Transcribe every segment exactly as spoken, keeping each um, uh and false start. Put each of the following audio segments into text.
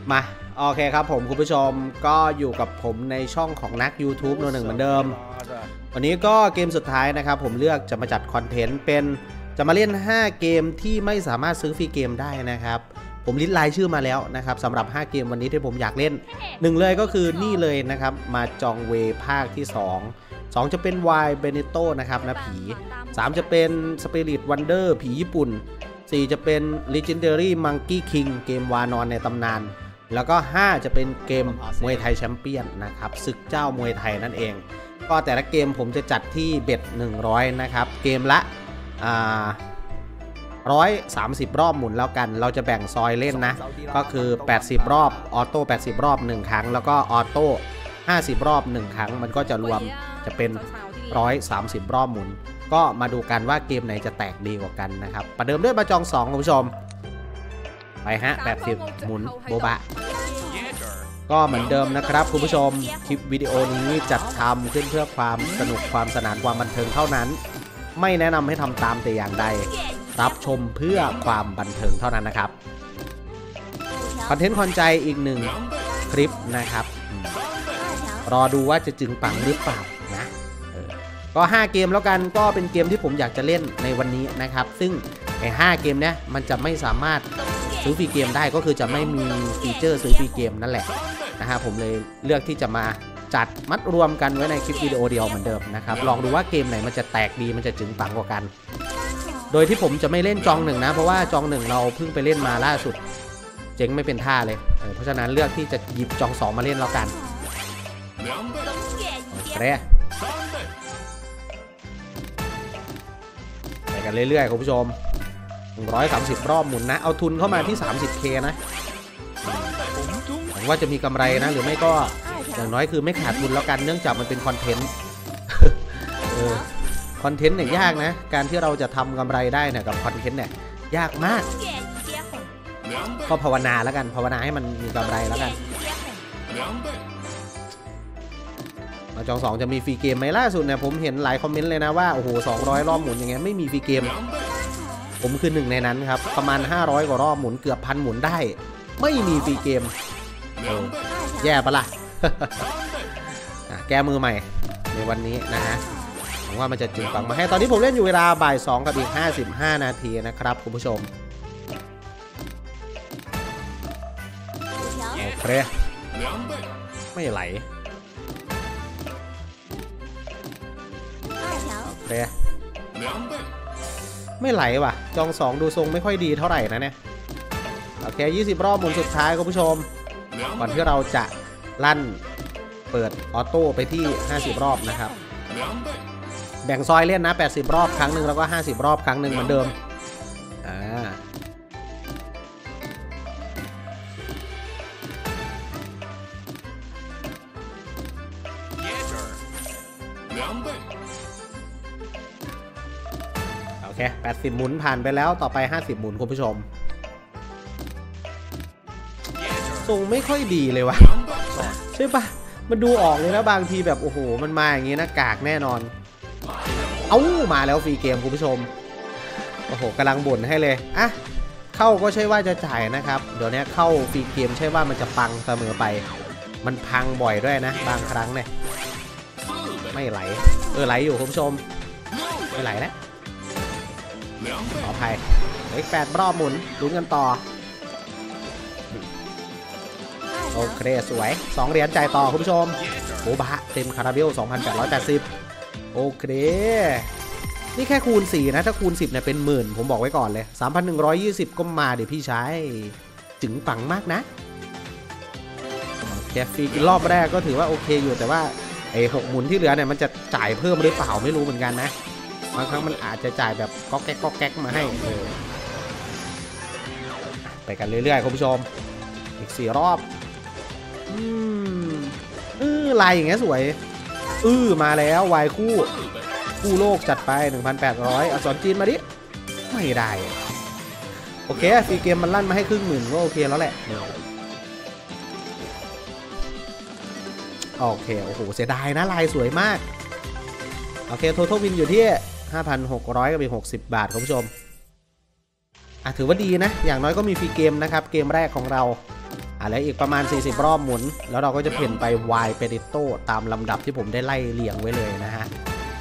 มาโอเคครับผมคุณผู้ชมก็อยู่กับผมในช่องของนัก YouTube โนหนึ่งเหมือนเดิมวันนี้ก็เกมสุดท้ายนะครับผมเลือกจะมาจัดคอนเทนต์เป็นจะมาเล่นห้าเกมที่ไม่สามารถซื้อฟรีเกมได้นะครับผมลิสต์รายชื่อมาแล้วนะครับสำหรับห้าเกมวันนี้ที่ผมอยากเล่นหนึ่งเลยก็คือนี่เลยนะครับมาจองเวภาคที่สอง สองจะเป็น Y Benito นะครับนะผีสามจะเป็น Spirit Wonder ผีญี่ปุ่นสี่จะเป็น Legendary Monkey King เกมวานอนในตำนานแล้วก็ห้าจะเป็นเกมมวยไทยแชมเปี้ยนนะครับศึกเจ้ามวยไทยนั่นเองก็แต่ละเกมผมจะจัดที่เบ็ดหนึ่งร้อยนะครับเกมละอ่าหนึ่งร้อยสามสิบรอบหมุนแล้วกันเราจะแบ่งซอยเล่นนะก็คือแปดสิบรอบออโต้แปดสิบรอบหนึ่งครั้งแล้วก็ออโต้ห้าสิบรอบหนึ่งครั้งมันก็จะรวมจะเป็นหนึ่งร้อยสามสิบรอบหมุนก็มาดูกันว่าเกมไหนจะแตกดีกว่ากันนะครับประเดิมด้วยมาจองสองคุณผู้ชมไปฮะแปดสิบหมุนโบบะก็เหมือนเดิมนะครับคุณผู้ชมคลิปวิดีโอนี้จัดทำขึ้นเพื่อความสนุกความสนานความบันเทิงเท่านั้นไม่แนะนำให้ทำตามแต่อย่างใดรับชมเพื่อความบันเทิงเท่านั้นนะครับคอนเทนต์คอนใจอีกหนึ่งคลิปนะครับรอดูว่าจะจึงปังหรือเปล่านะก็ห้าเกมแล้วกันก็เป็นเกมที่ผมอยากจะเล่นในวันนี้นะครับซึ่งไอ้ห้าเกมเนี้ยมันจะไม่สามารถซื้อฟรีเกมได้ก็คือจะไม่มีฟีเจอร์ซื้อฟรีเกมนั่นแหละนะฮะผมเลยเลือกที่จะมาจัดมัดรวมกันไว้ในคลิปวิดีโอเดียวเหมือนเดิมนะครับลองดูว่าเกมไหนมันจะแตกดีมันจะจึงปังกว่ากันโดยที่ผมจะไม่เล่นจองหนึ่งนะเพราะว่าจองหนึ่งเราเพิ่งไปเล่นมาล่าสุดเจ๊งไม่เป็นท่าเลยเพราะฉะนั้นเลือกที่จะหยิบจองสองมาเล่นแล้วกันโอเคไปกันเรื่อยๆคุณผู้ชมหนึ่งร้อยสามสิบรอบหมุนนะเอาทุนเข้ามาที่ สามสิบเค นะหวังว่าจะมีกำไรนะหรือไม่ก็อย่างน้อยคือไม่ขาดทุนแล้วกันเนื่องจากมันเป็นคอนเทนต์คอนเทนต์เนี่ยยากนะการที่เราจะทำกำไรได้เนี่ยกับคอนเทนต์เนี่ยยากมากก็ภาวนาแล้วกันภาวนาให้มันมีกำไรแล้วกันมาจองสองจะมีฟรีเกมไหมล่าสุดเนี่ยผมเห็นหลายคอมเมนต์เลยนะว่าโอ้โหสองร้อยรอบหมุนอย่างเงี้ยไม่มีฟรีเกมผมคือหนึ่งในนั้นครับประมาณห้าร้อยกว่ารอบหมุนเกือบพันหมุนได้ไม่มีฟรีเกมเออแย่ปะล่ะ แก้มือใหม่ในวันนี้นะฮะหวังว่ามันจะจึงปังมาให้ตอนนี้ผมเล่นอยู่เวลาบ่ายสองกับอีกห้าสิบห้านาทีนะครับคุณผู้ชมโอเคไม่ไหลโอเคไม่ไหลว่ะจองสองดูทรงไม่ค่อยดีเท่าไหร่นะเนี่ยโอเคยี่สิบรอบหมุนสุดท้ายคุณผู้ชมก่อนที่เราจะลั่นเปิดออโต้ไปที่ห้าสิบรอบนะครับแบ่งซอยเล่นนะแปดสิบรอบครั้งหนึ่งแล้วก็ห้าสิบรอบครั้งหนึ่งเหมือนเดิมอ่าโอเคแปดสิบหมุนผ่านไปแล้วต่อไปห้าสิบหมุนคุณผู้ชมทรงไม่ค่อยดีเลยวะใช่ปะมันดูออกเลยนะบางทีแบบโอ้โหมันมาอย่างงี้นะกากแน่นอนเอ้ามาแล้วฟรีเกมคุณผู้ชมโอ้โหกำลังบ่นให้เลยอ่ะเข้าก็ใช่ว่าจะจ่ายนะครับเดี๋ยวนี้เข้าฟรีเกมใช่ว่ามันจะปังเสมอไปมันพังบ่อยด้วยนะบางครั้งเนี่ยไม่ไหลเออไหลอยู่คุณผู้ชมไม่ไหลแล้วขออภัยอีกแปดรอบหมุนลุ้นกันต่อโอเคสวยสองเหรียญจ่ายต่อคุณผู้ชมโบบะเต็มคาราเบล สองพันแปดร้อยแปดสิบ โอเคนี่แค่คูณสี่นะถ้าคูณสิบเนี่ยเป็นหมื่นผมบอกไว้ก่อนเลย สามพันหนึ่งร้อยยี่สิบ ก็มาเดี๋ยวพี่ชายจึงปังมากนะแค่ฟรีรอบแรกก็ถือว่าโอเคอยู่แต่ว่าไอ้หกหมุนที่เหลือเนี่ยมันจะจ่ายเพิ่มหรือเปล่าไม่รู้เหมือนกันนะบางครั้งมันอาจจะจ่ายแบบก๊อกแก๊กก๊อกแก๊กมาให้ไปกันเรื่อยๆคุณผู้ชมอีกสี่รอบอืมเออลายอย่างเงี้ยสวยอือมาแล้ววายคู่คู่โลกจัดไป หนึ่งพันแปดร้อย อักษรจีนมาดิไม่ได้โอเคฟรีเกมมันลั่นมาให้ครึ่งหมื่นก็โอเคแล้วแหละโอเคโอ้โหเสียดายนะลายสวยมากโอเคโททอลวินอยู่ที่ ห้าพันหกร้อย กับอีกหกสิบบาทคุณผู้ชมอ่ะถือว่าดีนะอย่างน้อยก็มีฟรีเกมนะครับเกมแรกของเราอ่ะแล้วอีกประมาณสี่สิบรอบหมุนแล้วเราก็จะเปลี่ยนไป Y Benito ตามลำดับที่ผมได้ไล่เรียงไว้เลยนะฮะ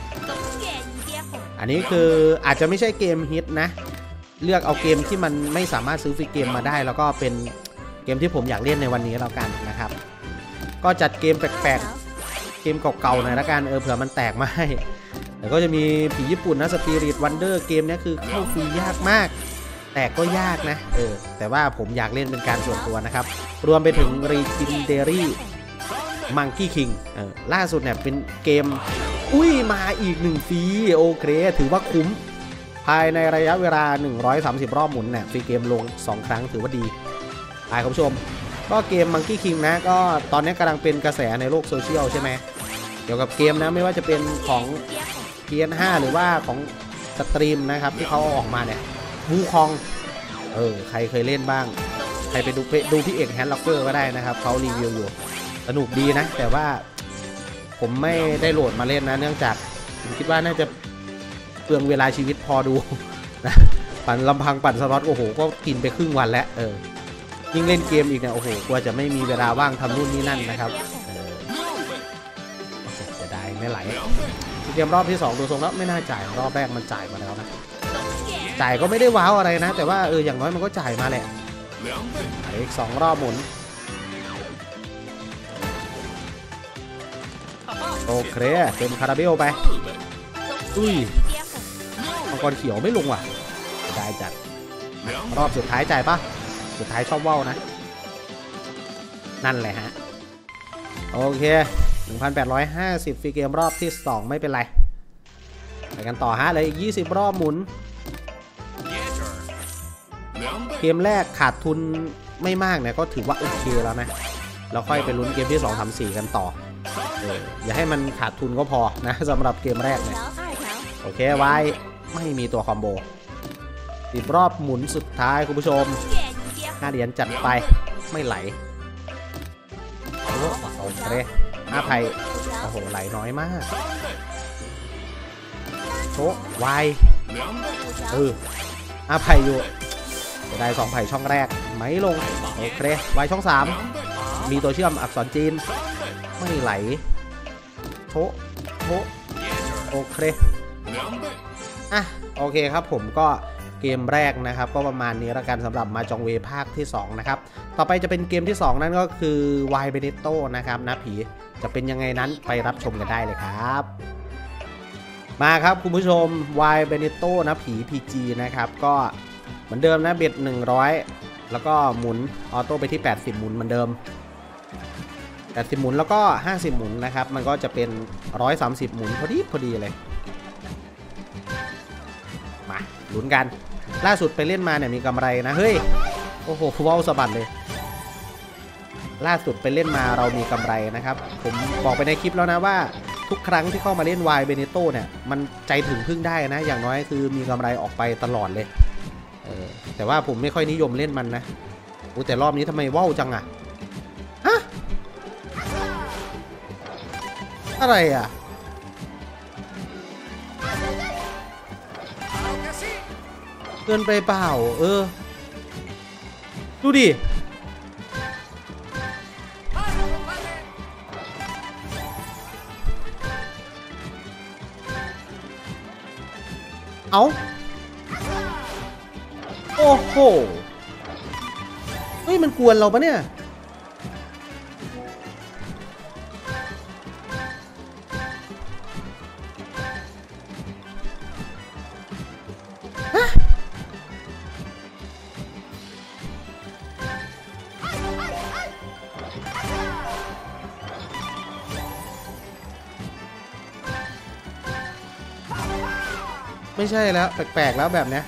อันนี้คืออาจจะไม่ใช่เกมฮิตนะเลือกเอาเกมที่มันไม่สามารถซื้อฟรีเกมมาได้แล้วก็เป็นเกมที่ผมอยากเล่นในวันนี้แล้วกันนะครับก็จัดเกมแปลกๆเกมเก่าๆหน่อยละกันเออเผื่อมันแตกมาให้แล้วก็จะมีผีญี่ปุ่นนะสปิริตวันเดอร์เกมนี้คือเข้าฟรียากมากแต่ก็ยากนะเออแต่ว่าผมอยากเล่นเป็นการส่วนตัวนะครับรวมไปถึง Legendary Monkey King เออล่าสุดเนี่ยเป็นเกมอุ้ยมาอีกหนึ่งฟรีโอเคถือว่าคุ้มภายในระยะเวลาหนึ่งร้อยสามสิบรอบหมุนเนี่ยฟรีเกมลงสองครั้งถือว่าดีไปคุณผู้ชมก็เกม Monkey King นะก็ตอนนี้กำลังเป็นกระแสในโลกโซเชียลใช่ไหมเกี่ยวกับเกมนะไม่ว่าจะเป็นของ พี เอส ห้า หรือว่าของสตรีมนะครับที่เขาออกมาเนี่ยวูคองเออใครเคยเล่นบ้างใครไปดูไปดูพี่เอกแฮนด์ล็อกเกอร์ก็ได้นะครับเขารีวิวอยู่สนุกดีนะแต่ว่าผมไม่ได้โหลดมาเล่นนะเนื่องจากผมคิดว่าน่าจะเปลืองเวลาชีวิตพอดูนะปั่นลำพังปั่นสล็อตโอ้โหก็กินไปครึ่งวันแล้วเออยิ่งเล่นเกมอีกเนี่ยโอ้โหกลัวจะไม่มีเวลาว่างทำนู่นนี่นั่นนะครับเออจะได้ไม่ไหลเกมรอบที่สองดูทรงแล้วไม่น่าจ่ายรอบแรกมันจ่ายมาแล้วนะจ่ายก็ไม่ได้ว้าวอะไรนะแต่ว่าเอออย่างน้อยมันก็จ่ายมาแหละอีกสองรอบหมุนโอเคเต็มคาราเบลไปอุ้ยมังกรเขียวไม่ลงว่ะได้จัดรอบสุดท้ายจ่ายปะสุดท้ายชอบว่าวนะนั่นแหละฮะโอเค หนึ่งพันแปดร้อยห้าสิบ ฟรีเกมรอบที่สองไม่เป็นไรไปกันต่อฮะเลยอีกยี่สิบรอบหมุนเกมแรกขาดทุนไม่มากเนี่ยก็ถือว่าโอเคแล้วนะเราค่อยไปลุ้นเกมที่สอง สาม สี่กันต่อเอออย่าให้มันขาดทุนก็พอนะสำหรับเกมแรกเนี่ยโอเคไว้ไม่มีตัวคอมโบสิบรอบหมุนสุดท้ายคุณผู้ชมห้าเหรียญจัดไปไม่ไหลโอเคห้าไพ่โอ้โหไหลน้อยมากโชว์ไวเออห้าไพ่อยู่จะได้สองไพ่ช่องแรกไหมลงโอเคไวช่องสามมีตัวเชื่อมอักษรจีนไม่ไหลโชว์โชว์โอเคอ่ะโอเคครับผมก็เกมแรกนะครับก็ประมาณนี้แล้วกันสำหรับมาจองเวภาคที่สองนะครับต่อไปจะเป็นเกมที่สองนั่นก็คือ Y Benito นะครับนะผีจะเป็นยังไงนั้นไปรับชมกันได้เลยครับมาครับคุณผู้ชม Y Benito นะผี พี จี นะครับก็เหมือนเดิมนะเบ็ดหนึ่งร้อยแล้วก็หมุนออโต้ไปที่แปดสิบหมุนเหมือนเดิมแปดสิบหมุนแล้วก็ห้าสิบหมุนนะครับมันก็จะเป็นหนึ่งร้อยสามสิบหมุนพอดีพอดีเลยมาลุ้นกันล่าสุดไปเล่นมาเนี่ยมีกำไรนะเฮ้ยโอ้โหว้าวสะบัดเลยล่าสุดไปเล่นมาเรามีกำไรนะครับผมบอกไปในคลิปแล้วนะว่าทุกครั้งที่เข้ามาเล่น Y Benito เนี่ยมันใจถึงพึ่งได้นะอย่างน้อยคือมีกำไรออกไปตลอดเลยเออแต่ว่าผมไม่ค่อยนิยมเล่นมันนะโอ้แต่รอบนี้ทำไมว้าวจังอะฮะอะไรอะเกินไปเปล่าเออดูดิเอาโอ้โหเฮ้ยมันกวนเราปะเนี่ยไม่ใช่แล้วแปลกๆแล้วแบบเนี้ย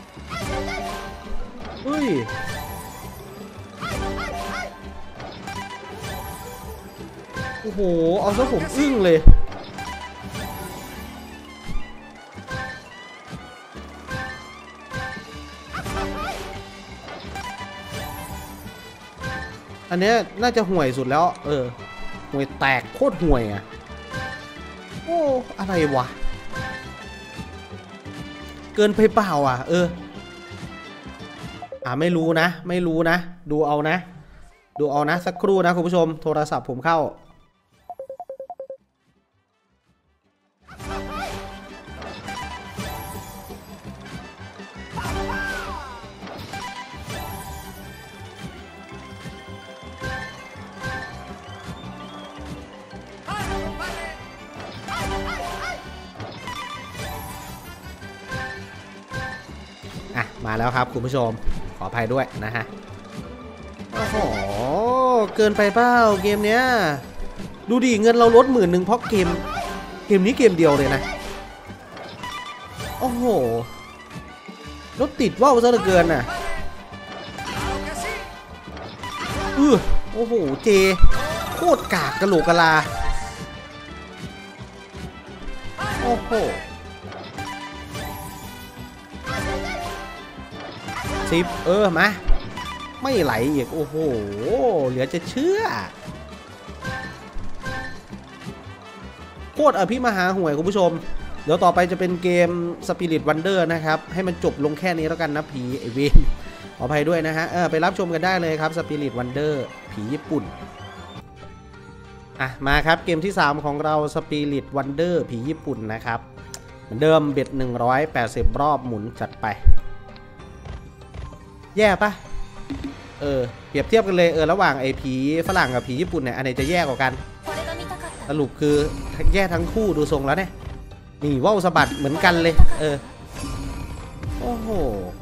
เฮ้ยโอ้โหเอาซะผมอึ้งเลยอันเนี้ยน่าจะห่วยสุดแล้วเออห่วยแตกโคตรห่วยอ่ะโอ้อะไรวะเกินไปเปล่าอ่ะเอออ่าไม่รู้นะไม่รู้นะดูเอานะดูเอานะสักครู่นะคุณผู้ชมโทรศัพท์ผมเข้าอ่ะมาแล้วครับคุณผู้ชมขออภัยด้วยนะฮะโอ้โหเกินไปเปล่าเกมเนี้ยดูดิเงินเราลดหมื่นหนึ่งเพราะเกมเกมนี้เกมเดียวเลยนะโอ้โหรถติดว่าวซะเหลือเกินน่ะเออโอ้โหเจโคตรกากกะโหลกกะลาโอ้โหสิบเออมาไม่ไหลอีกโอ้โหเหลือจะเชื่อโคตรอภิมหาห่วยคุณผู้ชมเดี๋ยวต่อไปจะเป็นเกม Spirit Wonder นะครับให้มันจบลงแค่นี้แล้วกันนะผีไอเวนขออภัยด้วยนะฮะเออไปรับชมกันได้เลยครับ Spirit Wonder ผีญี่ปุ่นอ่ะมาครับเกมที่สามของเรา Spirit Wonder ผีญี่ปุ่นนะครับเหมือนเดิมเบ็ดหนึ่งร้อยแปดสิบรอบหมุนจัดไปแย่ปะเออเปรียบเทียบกันเลยเออระหว่างไอ้ผีฝรั่งกับผีญี่ปุ่นเนี่ยอันไหนจะแย่กว่ากันสรุปคือแย่ทั้งคู่ดูทรงแล้วเนี่ยนี่ว่าวสะบัดเหมือนกันเลยเออโอ้โห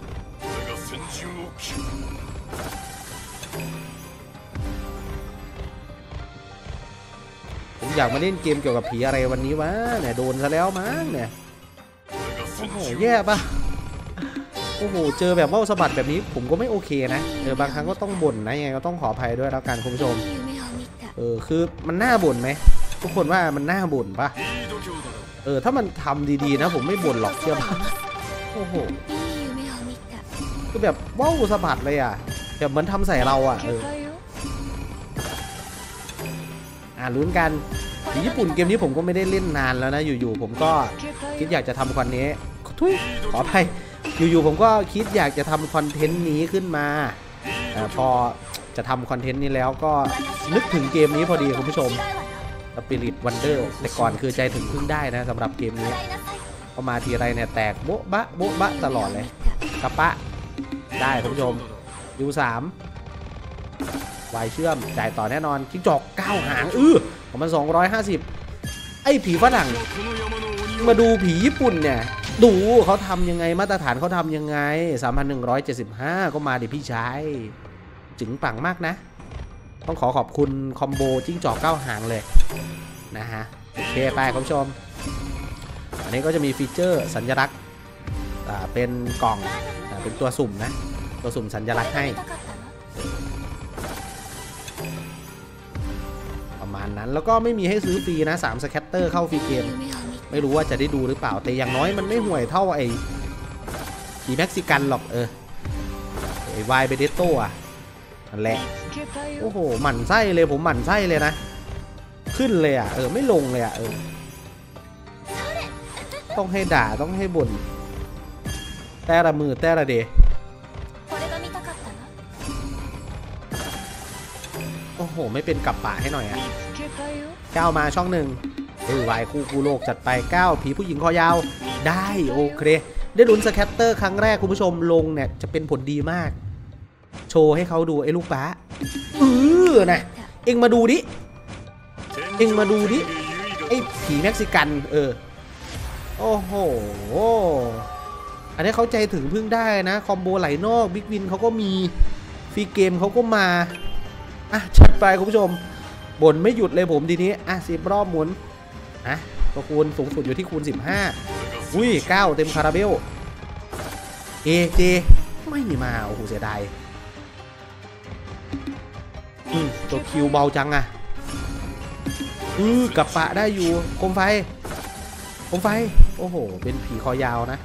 ผมอยากมาเล่นเกมเกี่ยวกับผีอะไรวันนี้วะเนี่ยโดนซะแล้วมั้งเนี่ยโอ้โหแย่ปะโอ้โหเจอแบบว่าวสะบัดแบบนี้ผมก็ไม่โอเคนะเออบางครั้งก็ต้องบ่นนะยังไงก็ต้องขออภัยด้วยแล้วกันคุณผู้ชมเออคือมันน่าบ่นไหมทุกคนว่ามันน่าบ่นปะเออถ้ามันทำดีๆนะผมไม่บ่นหรอกเชื่อป่ะโอ้โหคือแบบว่าวสะบัดเลยอ่ะแบบเหมือนทำใส่เราอ่ะเอออ่าลุ้นกันผีญี่ปุ่นเกมนี้ผมก็ไม่ได้เล่นนานแล้วนะอยู่ๆผมก็คิดอยากจะทำคอนนี้ทุยขออภัยอยู่ๆผมก็คิดอยากจะทำคอนเทนต์นี้ขึ้นมาอพอจะทำคอนเทนต์นี้แล้วก็นึกถึงเกมนี้พอดีคุณผู้ชม Spirit Wonder แต่ก่อนคือใจถึงพึ่งได้นะสำหรับเกมนี้พอมาทีไรเนี่ยแตกโบ๊ะบะโบ๊ะบะตลอดเลยกระปะได้คุณผู้ชมยูสามวายเชื่อมจ่ายต่อแน่นอนจิ้งจอกเก้าหางอื้อของมันสองร้อยห้าสิบไอ้ผีฝรั่งมาดูผีญี่ปุ่นเนี่ยดูเขาทำยังไงมาตรฐานเขาทำยังไง สามพันหนึ่งร้อยเจ็ดสิบห้า ก็มาดิพี่ชายจึงปังมากนะต้องขอขอบคุณคอมโบจิ้งจอกเก้าหางเลยนะฮะโอเคไปคุณผู้ชมอันนี้ก็จะมีฟีเจอร์สัญลักษณ์เป็นกล่องเป็นตัวสุ่มนะตัวสุ่มสัญลักษณ์ให้ประมาณนั้นแล้วก็ไม่มีให้ซื้อฟรีนะสามสแคตเตอร์เข้าฟรีเกมไม่รู้ว่าจะได้ดูหรือเปล่าแต่อย่างน้อยมันไม่ห่วยเท่าไอ้ผีเม็กซิกันหรอกเออไอ้วายเบเดโต้อะนั่นแหละโอ้โหหมั่นไส้เลยผมหมั่นไส้เลยนะขึ้นเลยอ่ะเออไม่ลงเลยอ่ะเออต้องให้ด่าต้องให้บ่นแต่ละมือแต่ละเดย์โอ้โหไม่เป็นกับป่าให้หน่อยอ่ะก้าวมาช่องหนึ่งเออวายคู่กูโลกจัดไปเก้าผีผู้หญิงคอยาวได้โอเคได้ลุ้นสแคตเตอร์ครั้งแรกคุณผู้ชมลงเนี่ยจะเป็นผลดีมากโชว์ให้เขาดูไอ้ลูกป้าเออนะเอ็งมาดูดิเอ็งมาดูดิไอ้ผีเม็กซิกันเออโอ้โหอันนี้เขาใจถึงพึ่งได้นะคอมโบไหลนอกบิ๊กวินเขาก็มีฟรีเกมเขาก็มาอ่ะจัดไปคุณผู้ชมบ่นไม่หยุดเลยผมทีนี้อ่ะสิบรอบหมุนอ่ะตัวคูณสูงสุดอยู่ที่คูณสิบห้าอุ้ยเก้าเต็มคาราเบลเอเจไม่มีมาโอ้โหเสียดายอืมตัวคิวเบาจังอะอือกับปะได้อยู่โคมไฟโคมไฟโอ้โหเป็นผีคอยาวนะ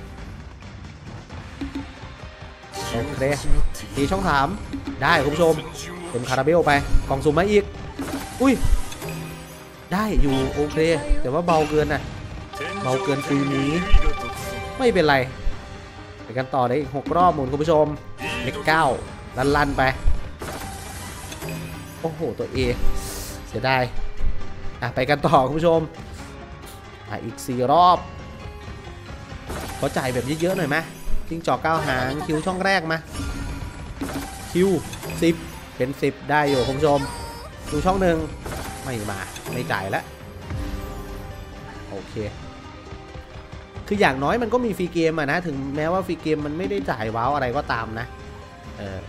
โอเคทีช่องสามได้คุณผู้ชมเต็มคาราเบลไปกล่องสุ่มมาอีกอุ้ยได้อยู่โอเคแต่ว่าเบาเกินนะเบาเกินปีนี้ไม่เป็นไรไปกันต่อได้อีกหกรอบหมุนคุณผู้ชมเลขเก้าลันลันไปโอ้โหตัว A เสียดายอ่ะไปกันต่อคุณผู้ชมอ่ะอีกสี่รอบขอจ่ายแบบเยอะๆหน่อยไหมจิ้งจอกเก้าหางคิวช่องแรกมาคิวสิบเป็นสิบได้อยู่คุณผู้ชมดูช่องหนึ่งไม่มาไม่จ่ายแล้วโอเคคืออย่างน้อยมันก็มีฟรีเกมอะนะถึงแม้ว่าฟรีเกมมันไม่ได้จ่ายว้าวอะไรก็ตามนะเออ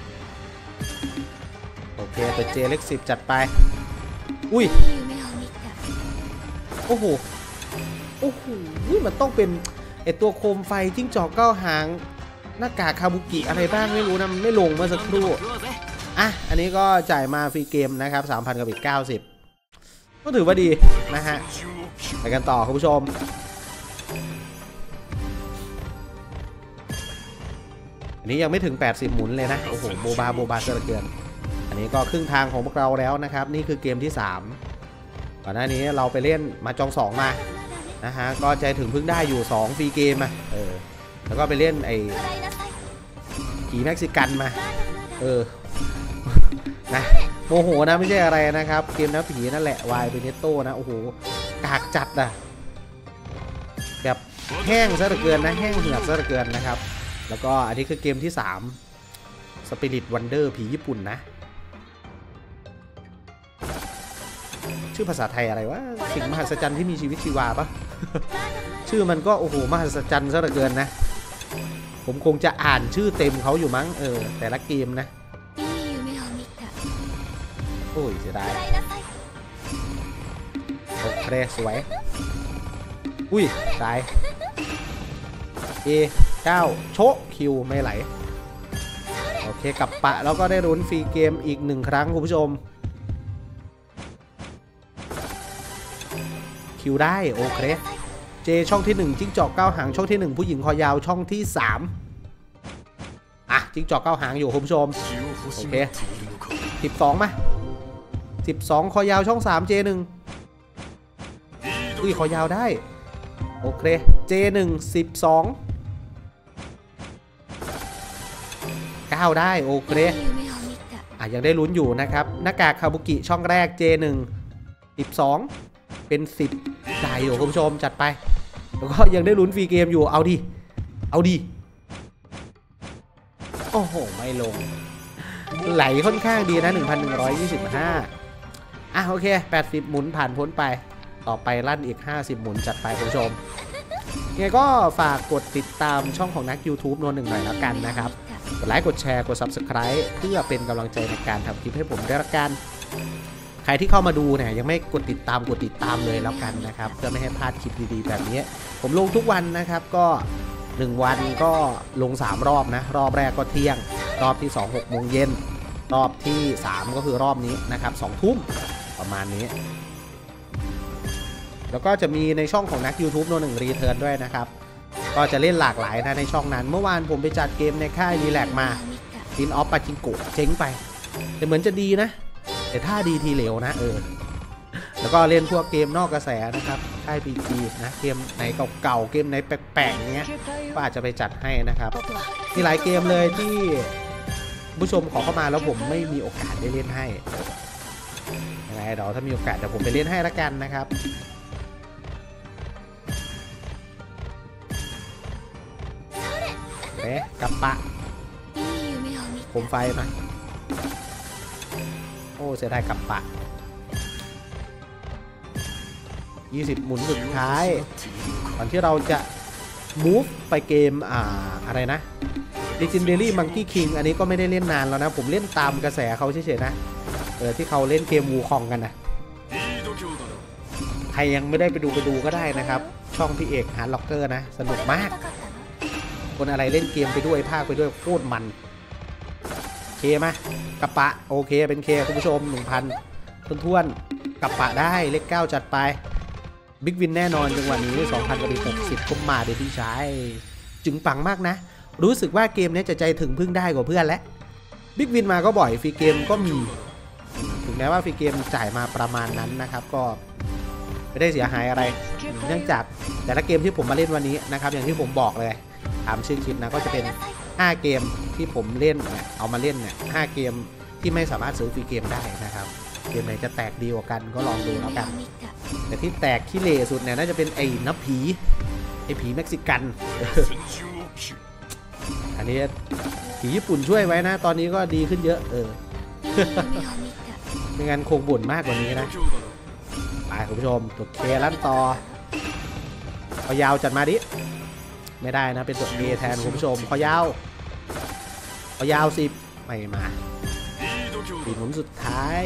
โอเคตัวเจเล็กสิบจัดไปอุ้ยโอ้โหโอ้โหมันต้องเป็นไอตัวโคมไฟจิ้งจอกเก้าหางหน้ากากคาบุกิอะไรบ้างไม่รู้นะมันไม่ลงเมื่อสักครู่อ่ะอันนี้ก็จ่ายมาฟรีเกมนะครับ สามพัน กับอีกเก้าสิบก็ถือว่าดีนะฮะไปกันต่อคุณผู้ชมอันนี้ยังไม่ถึงแปดสิบหมุนเลยนะโอ้โหโบบาโบบาเสือเกินอันนี้ก็ครึ่งทางของพวกเราแล้วนะครับนี่คือเกมที่สามก่อนหน้านี้เราไปเล่นมาจองสองมานะฮะก็ใจถึงเพิ่งได้อยู่สองฟรีเกมมาเออแล้วก็ไปเล่นไอ้ผีเม็กซิกันมาเออนะโมโหนะไม่ใช่อะไรนะครับเกมน้ำผีนั่นแหละวายเบเนโต้นะโอ้โหกากจัดอ่ะแบบแห้งซะเหลือเกินนะแห้งเหือดซะเหลือเกินนะครับแล้วก็อันนี้คือเกมที่สาม Spirit Wonder ผีญี่ปุ่นนะชื่อภาษาไทยอะไรวะสิ่งมหัศจรรย์ที่มีชีวิตชีวาปะ ชื่อมันก็โอ้โหมหัศจรรย์ซะเหลือเกินนะผมคงจะอ่านชื่อเต็มเขาอยู่มั้งเออแต่ละเกมนะโอ้ยเสียดายโอเคสวยอุ้ยตาย A เก้าโชะคิวไม่ไหลโอเคกลับปะแล้วก็ได้ลุ้นฟรีเกมอีกหนึ่งครั้งคุณผู้ชมคิวได้โอเคเจช่องที่หนึ่งจิ้งจอกเก้าหางช่องที่หนึ่งผู้หญิงคอยาวช่องที่สามอ่ะจิ้งจอกเก้าหางอยู่คุณผู้ชมโอเคสิบสองมาสิบสองคอยาวช่องสาม เจ หนึ่งอุ้ยคอยาวได้โอเค เจ หนึ่ง สิบสอง เก้าได้โอเคอ่ะยังได้ลุ้นอยู่นะครับหน้ากากคาบุกิช่องแรก เจ หนึ่ง สิบสองเป็นสิบได้อยู่คุณผู้ชมจัดไปแล้วก็ยังได้ลุ้นฟรีเกมอยู่เอาดิเอาดิโอ้โหไม่ลงไหลค่อนข้างดีนะ หนึ่งพันหนึ่งร้อยยี่สิบห้า อ่ะโอเคแปดสิบหมุนผ่านพ้นไปต่อไปลั่นอีกห้าสิบหมุนจัดไปคุณผู้ชมยังไงก็ฝากกดติดตามช่องของนัก YouTube โนหนึ่งหน่อยแล้วกันนะครับกดไลค์กดแชร์กด ซับสไครบ์ เพื่อเป็นกำลังใจในการทำคลิปให้ผมได้ละกันใครที่เข้ามาดูเนี่ยยังไม่กดติดตามกดติดตามเลยแล้วกันนะครับเพื่อไม่ให้พลาดคลิปดีๆแบบนี้ผมลงทุกวันนะครับก็หนึ่งวันก็ลงสามรอบนะรอบแรกก็เที่ยงรอบที่สอง หกโมงเย็นรอบที่สามก็คือรอบนี้นะครับสองทุ่มประมาณนี้แล้วก็จะมีในช่องของนัก YouTube โนหนึ่งรีเทิร์นด้วยนะครับก็จะเล่นหลากหลายนะในช่องนั้นเมื่อวานผมไปจัดเกมในค่ายรีแลกมาทินออฟปาจิงโกะเจ๊งไปแต่เหมือนจะดีนะแต่ถ้าดีทีเหลวนะเออแล้วก็เล่นพวกเกมนอกกระแสนะครับค่าย พี จี นะเกมไหนเก่าๆเกมไหนแปลกๆอย่างเงี้ยก็อาจจะไปจัดให้นะครับมีหลายเกมเลยที่ผู้ชมขอเข้ามาแล้วผมไม่มีโอกาสได้เล่นให้ยังไงเดี๋ยวถ้ามีโอกาสเดี๋ยวผมไปเล่นให้ละกันนะครับเอ๊ะกับปะโคมไฟมาโอ้เสียดายกับปะยี่สิบหมุนสุดท้ายก่อนที่เราจะ move ไปเกมอ่าอะไรนะ Legendary Monkey King อันนี้ก็ไม่ได้เล่นนานแล้วนะผมเล่นตามกระแสเขาเฉยๆนะเออที่เขาเล่นเกมวูคองกันนะใครยังไม่ได้ไปดูไปดูก็ได้นะครับช่องพี่เอกฮาร์ดล็อกเกอร์นะสนุกมากคนอะไรเล่นเกมไปด้วยภาคไปด้วยโคตรมันเคมากระปะโอเคเป็นเคคุณผู้ชม หนึ่งพัน ท้วนๆกระปะได้เลขเก้าจัดไปบิ๊กวินแน่นอนจังหวะนี้ สองพัน กับอีกหกสิบก็มาเดี๋ยวพี่ชายจึงปังมากนะรู้สึกว่าเกมนี้จะใจถึงพึ่งได้กว่าเพื่อนแล้วบิ๊กวินมาก็บ่อยฟรีเกมก็มีถึงแม้ว่าฟรีเกมจ่ายมาประมาณนั้นนะครับก็ไม่ได้เสียหายอะไรเนื่องจากแต่ละเกมที่ผมมาเล่นวันนี้นะครับอย่างที่ผมบอกเลยตามชื่อคลิปนะก็จะเป็นห้าเกมที่ผมเล่นเนี่ยเอามาเล่นเนี่ยห้าเกมที่ไม่สามารถซื้อฟรีเกมได้นะครับเกมไหนจะแตกดีกว่ากันก็ลองดูแล้วกันแต่ที่แตกขี้เหร่สุดเนี่ยน่าจะเป็นไอ้นับผีไอ้ผีเม็กซิกัน อันนี้ผีญี่ปุ่นช่วยไว้นะตอนนี้ก็ดีขึ้นเยอะเออ ไม่งั้นคงบ่นมากกว่านี้นะไปคุณผู้ชมตัวเคลั่นต่อเอายาวจัดมาดิไม่ได้นะเป็นตัวเอแทนคุณผู้ชมขอยาวขอยาวสิบไม่มาปีหมุนสุดท้าย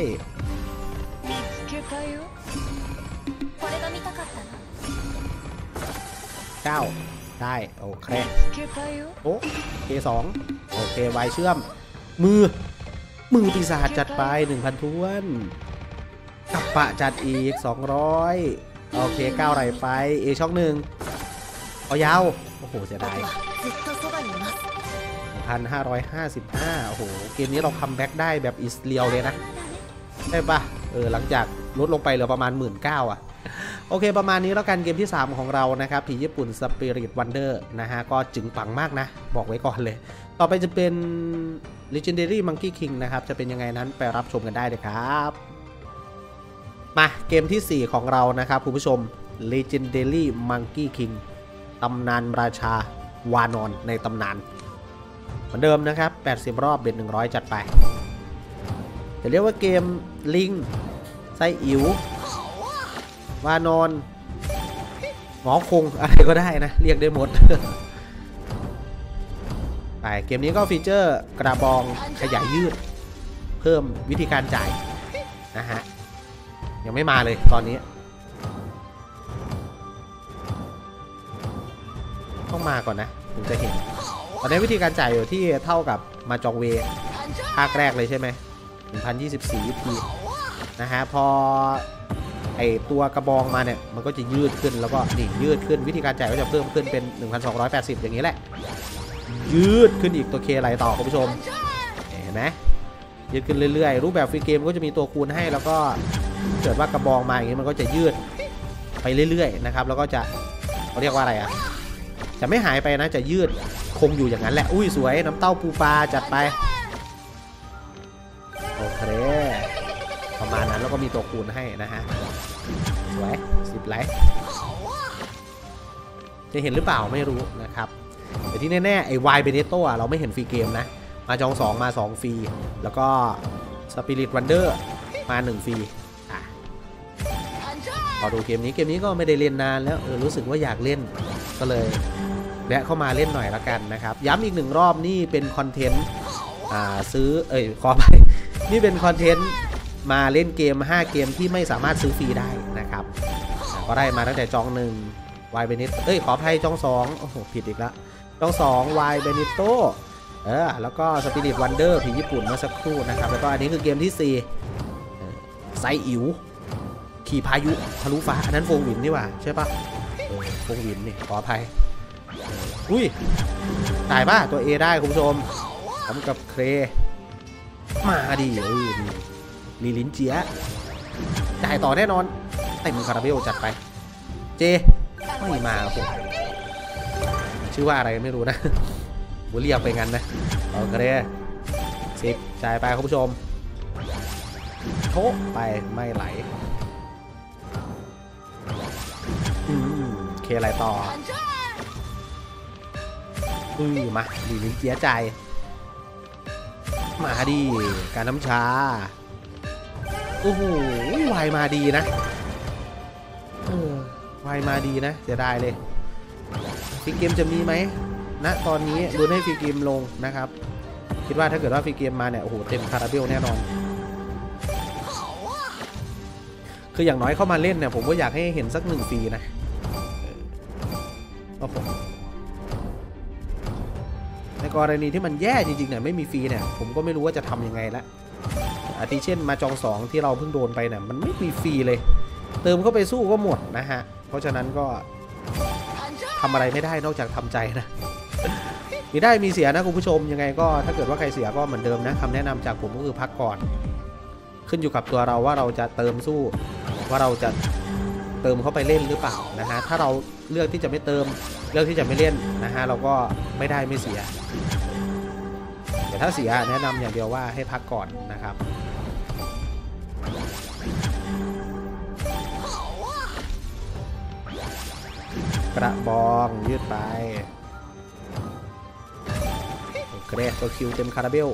เก้าได้โอเคโอ้เคสองโอเควายเชื่อมมือมือปีศาจจัดไป หนึ่งพัน ท้วนกับปะจัดอีกสองร้อยโอเคเก้าไหลไปเอช่องหนึ่งเอายาวโอ้โหเสียดาย หนึ่งพันห้าร้อยห้าสิบห้า โอ้โหเกมนี้เราคัมแบ็กได้แบบอิสเรียวเลยนะใช่ปะเออหลังจากลดลงไปเหลือประมาณ หนึ่งหมื่นเก้าพัน อ่ะโอเคประมาณนี้แล้วกันเกมที่สามของเรานะครับผีญี่ปุ่น Spirit Wonder นะฮะก็จึงปังมากนะบอกไว้ก่อนเลยต่อไปจะเป็น Legendary Monkey King นะครับจะเป็นยังไงนั้นไปรับชมกันได้เลยครับมาเกมที่สี่ของเรานะครับคุณผู้ชม Legendary Monkey King ตำนานราชาวานอนในตำนานเหมือนเดิมนะครับแปดสิบรอบเบ็ดหนึ่งร้อยจัดไปจะเรียกว่าเกมลิงไส้อิ๋ววานอนหงอคงอะไรก็ได้นะเรียกได้หมด ไปเกมนี้ก็ฟีเจอร์กระบองขยายยืดเพิ่มวิธีการจ่ายนะฮะยังไม่มาเลยตอนนี้ต้องมาก่อนนะถึงจะเห็นตอนนี้วิธีการจ่ายอยู่ที่เท่ากับมาจองเวภาคแรกเลยใช่ไหม หนึ่งพันยี่สิบสี่ วิธีนะฮะพอไอตัวกระบองมาเนี่ยมันก็จะยืดขึ้นแล้วก็นี่ยืดขึ้นวิธีการจ่ายก็จะเพิ่มขึ้นเป็น หนึ่งพันสองร้อยแปดสิบ อย่างนี้แหละยืดขึ้นอีกตัวเคไหลต่อคุณผู้ชมเห็นไหมยืดขึ้นเรื่อยๆรูปแบบฟรีเกมก็จะมีตัวคูณให้แล้วก็เกิดว่ากระบองมาอย่างนี้มันก็จะยืดไปเรื่อยๆนะครับแล้วก็จะเขาเรียกว่าอะไรอ่ะจะไม่หายไปนะจะยืดคงอยู่อย่างนั้นแหละอุ้ยสวยน้ำเต้าปูปลาจัดไปโอเคประมาณนั้นแล้วก็มีตัวคูณให้นะฮะสวยสิบไลค์จะเห็นหรือเปล่าไม่รู้นะครับแต่ที่แน่ๆไอ้วายเบเนโต้เราไม่เห็นฟรีเกมนะมาจองสองมาสองฟรีแล้วก็สปิริตวันเดอร์มาหนึ่งฟรีอ่ะพอดูเกมนี้เกมนี้ก็ไม่ได้เล่นนานแล้วเออรู้สึกว่าอยากเล่นก็เลยแวะเข้ามาเล่นหน่อยละกันนะครับย้ำอีกหนึ่งรอบนี่เป็นคอนเทนต์อ่าซื้อเอ้ยขอไปนี่เป็นคอนเทนต์มาเล่นเกมห้าเกมที่ไม่สามารถซื้อฟรีได้นะครับก็ได้มาตั้งแต่จองหนึ่งวายเบนิโตเอ้ยขออภัยจองสองโอ้โหผิดอีกแล้วจองสองวายเบนิโตเออแล้วก็สปิริตวันเดอร์ผีญี่ปุ่นเมื่อสักครู่นะครับแล้วก็อันนี้คือเกมที่สี่ไซอิ๋วขี่พายุทะลุฟ้าอันนั้นโฟงวินนี่หว่าใช่ปะโฟงวินนี่ขออภัยอุ้ยตายป่ะตัว A ได้คุณผู้ชมพร้อมกับเครมาดิเออลีลินเจียจ่ายต่อแน่นอนเต็มคาราเบลจัดไปเจไม่มาผมชื่อว่าอะไรไม่รู้นะผมเรียกไปงั้นนะโอเคสิบจ่ายไปคุณผู้ชมโชกไปไม่ไหลอืมเคอะไรต่ออือมาลีลินเจียจ่ายมาดีการน้ำชาโอ้โหวายมาดีนะเออวายมาดีนะเสียดายเลยฟรีเกมจะมีไหมณตอนนี้ดูให้ฟรีเกมลงนะครับคิดว่าถ้าเกิดว่าฟรีเกมมาเนี่ยโอ้โหเต็มคาราเบลแน่นอนคืออย่างน้อยเข้ามาเล่นเนี่ยผมก็อยากให้เห็นสักหนึ่งฟรีนะโอ้โหในกรณีที่มันแย่จริงๆเนี่ยไม่มีฟรีเนี่ยผมก็ไม่รู้ว่าจะทำยังไงละอาทิเช่นมาจองสองที่เราเพิ่งโดนไปเนี่ยมันไม่มีฟรีเลยเติมเข้าไปสู้ก็หมดนะฮะเพราะฉะนั้นก็ทำอะไรไม่ได้นอกจากทำใจนะมีได้มีเสียนะคุณผู้ชมยังไงก็ถ้าเกิดว่าใครเสียก็เหมือนเดิมนะคำแนะนำจากผมก็คือพักก่อนขึ้นอยู่กับตัวเราว่าเราจะเติมสู้ว่าเราจะเติมเข้าไปเล่นหรือเปล่านะฮะถ้าเราเลือกที่จะไม่เติมเลือกที่จะไม่เล่นนะฮะเราก็ไม่ได้ไม่เสียแต่ถ้าเสียแนะนำอย่างเดียวว่าให้พักก่อนนะครับกระบองยืดไปโอเคตัวคิวเต็มคาราเบล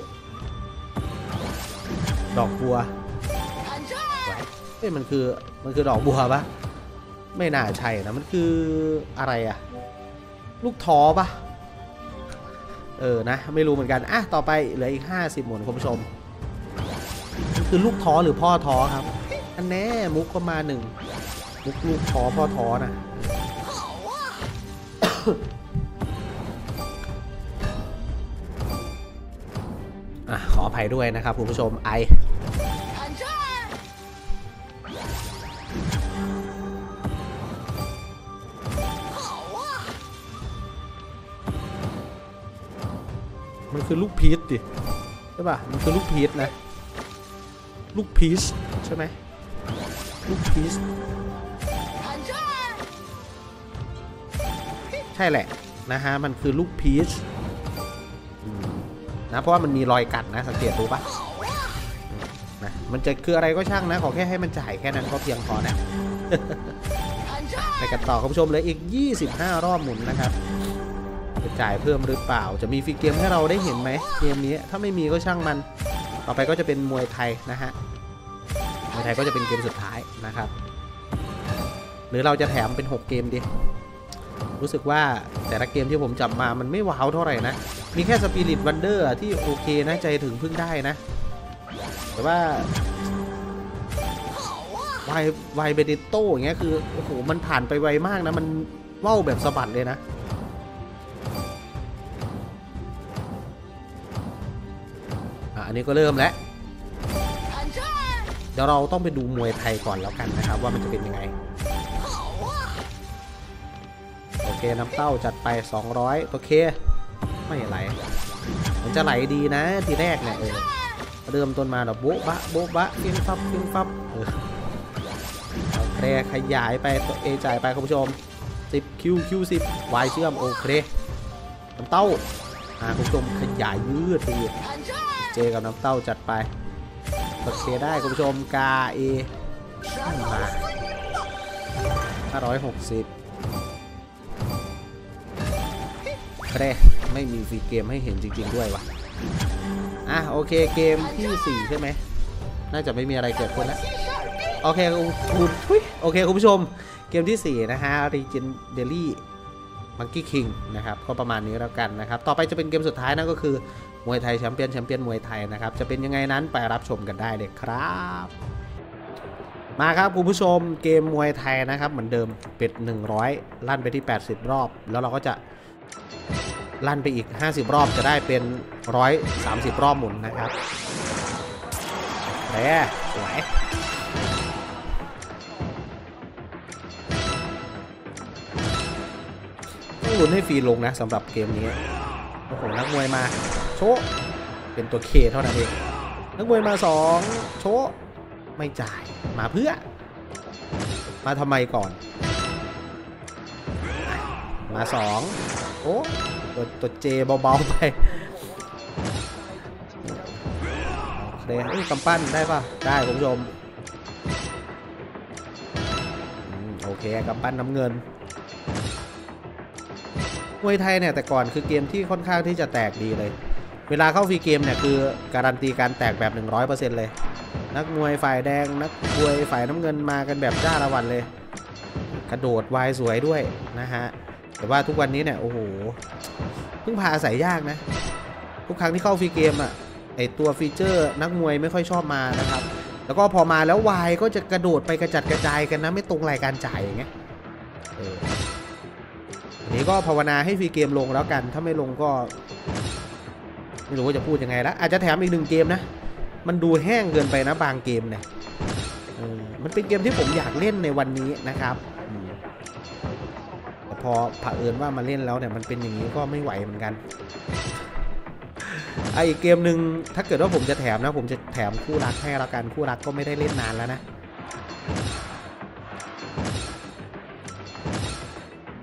ดอกบัวเอ้ยมันคือมันคือดอกบัวปะไม่น่าใช่นะมันคืออะไรอะลูกท้อปะเออนะไม่รู้เหมือนกันอ่ะต่อไปเหลืออีกห้าสิบหมุนคุณผู้ชมมันคือลูกท้อหรือพ่อท้อครับอันแน่มุกก็มาหนึ่งมุกลูกท้อพ่อท้อนะอ่ะขออภัยด้วยนะครับคุณผู้ชมไอมันคือลูกพีชดิใช่ป่ะมันคือลูกพีชนะลูกพีชใช่ไหมลูกพีชใช่แหละนะฮะมันคือลูกพีชนะเพราะว่ามันมีรอยกัดนะสังเกตดูป่ะนะมันจะคืออะไรก็ช่างนะขอแค่ให้มันจ่ายแค่นั้นก็เพียงพอนะไปกันต่อคุณผู้ชมเลยอีกยี่สิบห้ารอบหมุนนะครับจะจ่ายเพิ่มหรือเปล่าจะมีฟรีเกมให้เราได้เห็นไหมเกมนี้ถ้าไม่มีก็ช่างมันต่อไปก็จะเป็นมวยไทยนะฮะมวยไทยก็จะเป็นเกมสุดท้ายนะครับหรือเราจะแถมเป็นหกเกมดีรู้สึกว่าแต่ละเกมที่ผมจับมามันไม่ว้าวเท่าไหร่นะมีแค่สปิริตวันเดอร์ที่โอเคนะใจถึงพึ่งได้นะแต่ว่าวายวายเบเนโต้อย่างเงี้ยคือโอ้โหมันผ่านไปไวมากนะมันว่าวแบบสะบัดเลยนะอันนี้ก็เริ่มแล้วเดี๋ยวเราต้องไปดูมวยไทยก่อนแล้วกันนะครับว่ามันจะเป็นยังไงโอเคน้ำเต้าจัดไปสองร้อยโอเคไม่ไหลมันจะไหลดีนะทีแรกเนี่ยเออเริ่มต้นมาแบบโบ๊ะบะโบ๊ะบะเฟี้ยงฟับเฟี้ยงฟับเออโอเคขยายไปตัวเอจ่ายไปคุณผู้ชมสิบคิวคิวสิบวายเชื่อมโอเคน้ำเต้าอ่าคุณผู้ชมขยายยืดไปเจกับน้ำเต้าจัดไปโอเคได้คุณผู้ชมกาเอมาห้าร้อยหกสิบแครไม่มีฟรีเกมให้เห็นจริงๆด้วยวะอ่ะโอเคเกมที่สี่ใช่ไหมน่าจะไม่มีอะไรเกิดขึ้นแล้วโอเคคุณโอเคคุณผู้ชมเกมที่สี่นะฮะ Legendary Monkey King นะครับก็ประมาณนี้แล้วกันนะครับต่อไปจะเป็นเกมสุดท้ายนั่นก็คือมวยไทยแชมเปี้ยนแชมเปี้ยนมวยไทยนะครับจะเป็นยังไงนั้นไปรับชมกันได้เลยครับมาครับคุณผู้ชมเกมมวยไทยนะครับเหมือนเดิมเป็ดหนึ่งร้อยลั่นไปที่แปดสิบรอบแล้วเราก็จะลั่นไปอีกห้าสิบรอบจะได้เป็นหนึ่งร้อยสามสิบรอบหมุนนะครับแหมสวยต้องลุ้นให้ฟรีลงนะสำหรับเกมนี้โอ้โหนักมวยมาโชว์เป็นตัวเคเท่านั้นเองนักมวยมาสองโชว์ไม่จ่ายมาเพื่อมาทำไมก่อนมาสองโอ้ตัวตัวเจเบาๆไปโอเคเอ้ยกำปั้นได้ป่ะได้คุณผู้ชมโอเคกำปั้นน้ำเงินมวยไทยเนี่ยแต่ก่อนคือเกมที่ค่อนข้างที่จะแตกดีเลยเวลาเข้าฟรีเกมเนี่ยคือการันตีการแตกแบบ หนึ่งร้อยเปอร์เซ็นต์ เลยนักมวยฝ่ายแดงนักมวยฝ่ายน้ำเงินมากันแบบจ้าละวันเลยกระโดดวายสวยด้วยนะฮะแต่ว่าทุกวันนี้เนี่ยโอ้โหเพิ่งพาอาศัยยากนะทุกครั้งที่เข้าฟรีเกมอ่ะไอตัวฟีเจอร์นักมวยไม่ค่อยชอบมานะครับแล้วก็พอมาแล้ววายก็จะกระโดดไปกระจัดกระจายกันนะไม่ตรงรายการจ่ายอย่างเงี้ยเอออันนี้ก็ภาวนาให้ฟรีเกมลงแล้วกันถ้าไม่ลงก็ไม่รู้ว่าจะพูดยังไงแล้วอาจจะแถมอีกหนึ่งเกมนะมันดูแห้งเกินไปนะบางเกมเนี่ยเออมันเป็นเกมที่ผมอยากเล่นในวันนี้นะครับแต่พอเผอิญว่ามาเล่นแล้วเนี่ยมันเป็นอย่างนี้ก็ไม่ไหวเหมือนกันไออีกเกมหนึ่งถ้าเกิดว่าผมจะแถมนะผมจะแถมคู่รักให้ละกันคู่รักก็ไม่ได้เล่นนานแล้วนะ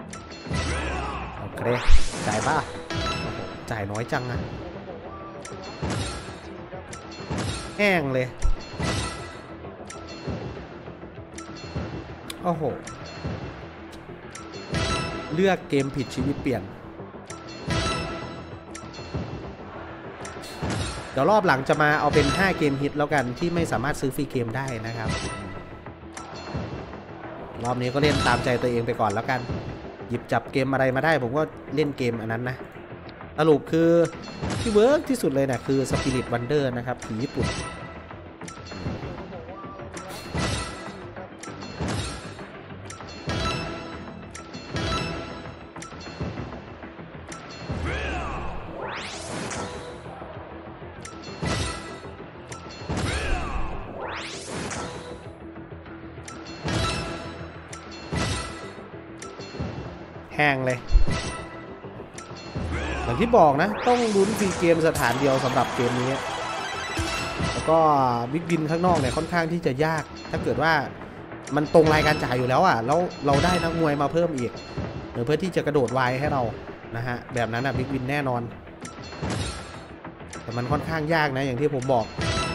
โอเคจ่ายป่ะจ่ายน้อยจังนะแห้งเลยโอ้โหเลือกเกมผิดชีวิตเปลี่ยนเดี๋ยวรอบหลังจะมาเอาเป็นห้าเกมฮิตแล้วกันที่ไม่สามารถซื้อฟรีเกมได้นะครับรอบนี้ก็เล่นตามใจตัวเองไปก่อนแล้วกันหยิบจับเกมอะไรมาได้ผมก็เล่นเกมอันนั้นนะสรุปคือที่เวิร์กที่สุดเลยนะคือ Spirit Wonder นะครับผีญี่ปุ่นแห้งเลยอย่างที่บอกนะต้องลุ้นฟรีเกมสถานเดียวสำหรับเกมนี้แล้วก็บิ๊กบินข้างนอกเนี่ยค่อนข้างที่จะยากถ้าเกิดว่ามันตรงรายการจ่ายอยู่แล้วอ่ะแล้วเราได้นักมวยมาเพิ่มอีกหรือเพื่อที่จะกระโดดไวให้เรานะฮะแบบนั้นอ่ะบิ๊กบินแน่นอนแต่มันค่อนข้างยากนะอย่างที่ผมบอก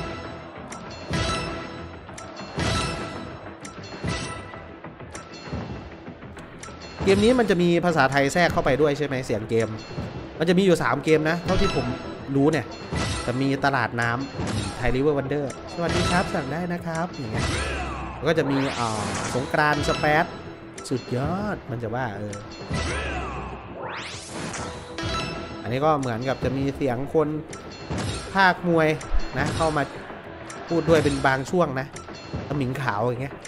เกมนี้มันจะมีภาษาไทยแทรกเข้าไปด้วยใช่ไหมเสียงเกมมันจะมีอยู่สามเกมนะเท่าที่ผมรู้เนี่ยจะมีตลาดน้ำไทยริเวอร์วันเดอร์สวัสดีครับสั่งได้นะครับอย่างเงี้ยแล้วก็จะมีอ่าสงกรานต์สเปซสุดยอดมันจะว่าเอออันนี้ก็เหมือนกับจะมีเสียงคนภาคมวยนะเข้ามาพูดด้วยเป็นบางช่วงนะตะหมิงขาวอย่างเงี้ย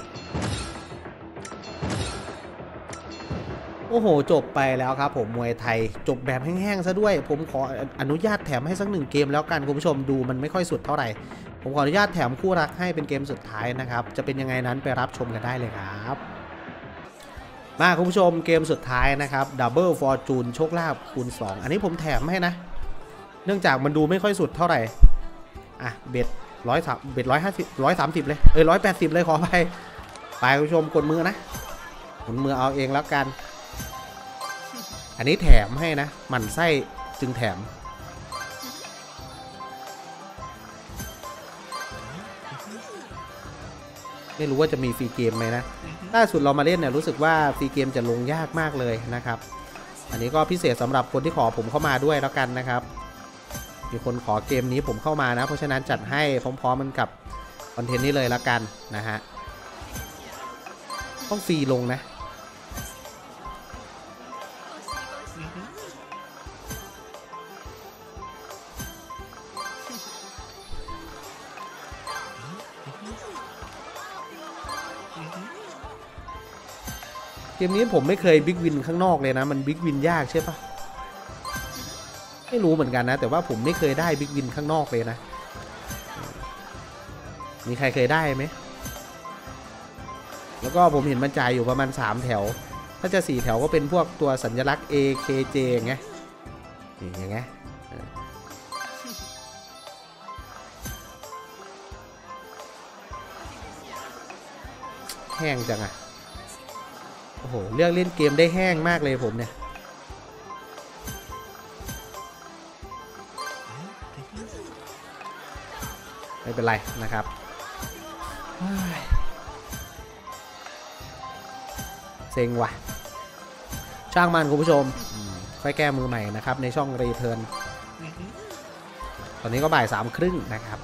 โอ้โหจบไปแล้วครับผมมวยไทยจบแบบแห้งๆซะด้วยผมขออนุญาตแถมให้สักหนึ่งเกมแล้วกันคุณผู้ชมดูมันไม่ค่อยสุดเท่าไหร่ผมขออนุญาตแถมคู่รักให้เป็นเกมสุดท้ายนะครับจะเป็นยังไงนั้นไปรับชมกันได้เลยครับมาคุณผู้ชมเกมสุดท้ายนะครับ Double Fortune โชคลาภคูณสองอันนี้ผมแถมให้นะเนื่องจากมันดูไม่ค่อยสุดเท่าไหร่อ่ะเบ็ดร้อยสามเบ็ดร้อยห้าสิบร้อยสามสิบเลยเอ้ยร้อยแปดสิบเลยขอไปไปคุณผู้ชมกดมือนะกดมือเอาเองแล้วกันอันนี้แถมให้นะหมั่นไส้จึงแถมไม่รู้ว่าจะมีฟรีเกมไหมนะล่าสุดเรามาเล่นเนี่ยรู้สึกว่าฟรีเกมจะลงยากมากเลยนะครับอันนี้ก็พิเศษสำหรับคนที่ขอผมเข้ามาด้วยแล้วกันนะครับมีคนขอเกมนี้ผมเข้ามานะเพราะฉะนั้นจัดให้พร้อมๆมันกับคอนเทนต์นี้เลยแล้วกันนะฮะต้องฟรีลงนะเกมนี้ผมไม่เคยบิ๊กวินข้างนอกเลยนะมันบิ๊กวินยากใช่ปะไม่รู้เหมือนกันนะแต่ว่าผมไม่เคยได้บิ๊กวินข้างนอกเลยนะมีใครเคยได้ไหมแล้วก็ผมเห็นมันจ่ายอยู่ประมาณสามแถวถ้าจะสี่แถวก็เป็นพวกตัวสัญลักษณ์ เอ เค เจ ไงอย่างเงี้ยแห้งจังอะโอ้โหเลือกเล่นเกมได้แห้งมากเลยผมเนี่ยไม่เป็นไรนะครับเซ็งว่ะช่างมันคุณผู้ชมค่อยแก้มือใหม่นะครับในช่องรีเทิร์นตอนนี้ก็บ่ายสามครึ่งนะครับ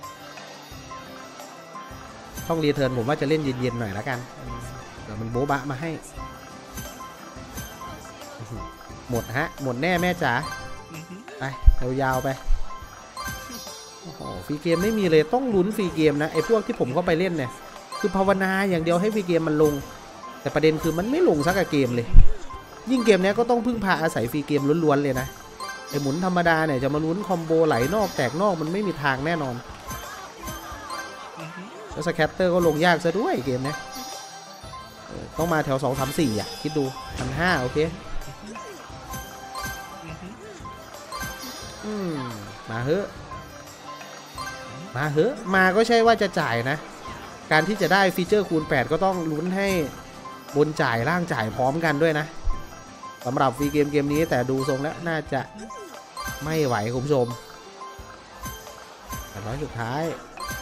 ช่องรีเทิร์นผมว่าจะเล่นเย็นๆหน่อยแล้วกันเดี๋ยวมันโบ๊ะบะมาให้หมดฮะหมดแน่แม่จ๋าไปยาวๆไปโอ้โหฟรีเกมไม่มีเลยต้องลุ้นฟรีเกมนะไอ้พวกที่ผมเข้าไปเล่นเนี่ยคือภาวนาอย่างเดียวให้ฟรีเกมมันลงแต่ประเด็นคือมันไม่ลงสักเกมเลยยิ่งเกมนี้ก็ต้องพึ่งพาอาศัยฟรีเกมล้วนๆเลยนะไอ้หมุนธรรมดาเนี่ยจะมาลุ้นคอมโบไหลนอกแตกนอกมันไม่มีทางแน่นอนแล้วสแคตเตอร์ก็ลงยากซะด้วยเกมนี้ต้องมาแถวสองสามสี่อ่ะคิดดูพันห้าโอเคอืมมาเฮ้อะมาเฮ้อะมาก็ใช่ว่าจะจ่ายนะการที่จะได้ฟีเจอร์คูณแปดก็ต้องลุ้นให้บนจ่ายล่างจ่ายพร้อมกันด้วยนะสำหรับฟรีเกมเกมนี้แต่ดูทรงแล้วน่าจะไม่ไหวคุณผู้ชมแต่ร้อยสุดท้าย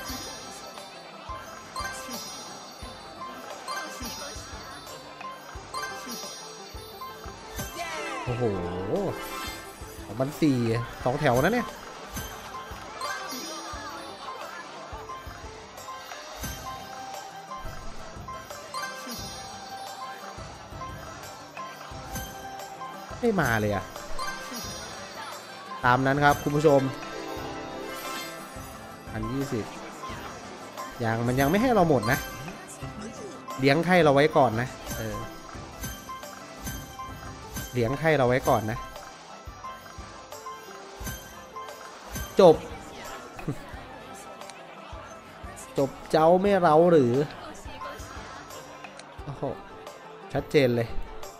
โอ้โหสองพันสี่สองแถวนะเนี่ยไม่มาเลยอะตามนั้นครับคุณผู้ชมอันยี่สิบยังมันยังไม่ให้เราหมดนะเลี้ยงไข่เราไว้ก่อนนะเออเลี้ยงไข่เราไว้ก่อนนะจบ จบเจ้าไม่เราหรือโอ้โหชัดเจนเลย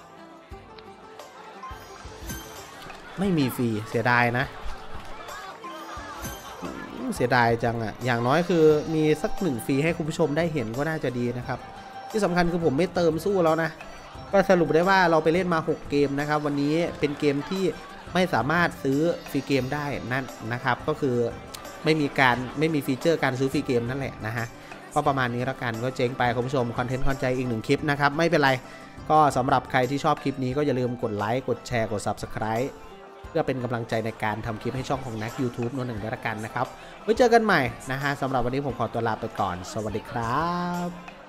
ไม่มีฟรีเสียดายนะเสียดายจังอะอย่างน้อยคือมีสักหนึ่งฟรีให้คุณผู้ชมได้เห็นก็น่าจะดีนะครับที่สำคัญคือผมไม่เติมสู้แล้วนะก็สรุปได้ว่าเราไปเล่นมาหกเกมนะครับวันนี้เป็นเกมที่ไม่สามารถซื้อฟรีเกมได้นั่นนะครับก็คือไม่มีการไม่มีฟีเจอร์การซื้อฟรีเกมนั่นแหละนะฮะก็ประมาณนี้แล้วกันก็เจ๊งไปคุณผู้ชมคอนเทนต์คอนใจอีกหนึ่งคลิปนะครับไม่เป็นไรก็สำหรับใครที่ชอบคลิปนี้ก็อย่าลืมกดไลค์กดแชร์กด ซับสไครบ์ เพื่อเป็นกำลังใจในการทำคลิปให้ช่องของนัก ยูทูบ โน้ตหนึ่งด้วยกันนะครับไว้เจอกันใหม่นะฮะสำหรับวันนี้ผมขอตัวลาไปก่อนสวัสดีครับ